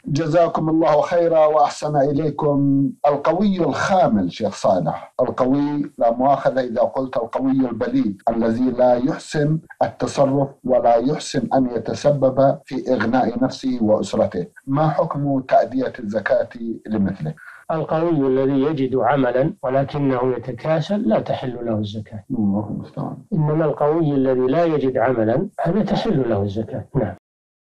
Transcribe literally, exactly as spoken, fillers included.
جزاكم الله خيرا وأحسن إليكم. القوي الخامل شيخ صالح، القوي لا مؤاخذة إذا قلت القوي البليد الذي لا يحسن التصرف ولا يحسن أن يتسبب في إغناء نفسه وأسرته، ما حكم تأدية الزكاة لمثله؟ القوي الذي يجد عملا ولكنه يتكاسل لا تحل له الزكاة. الله المستعان. إنما القوي الذي لا يجد عملا هذا تحل له الزكاة. نعم.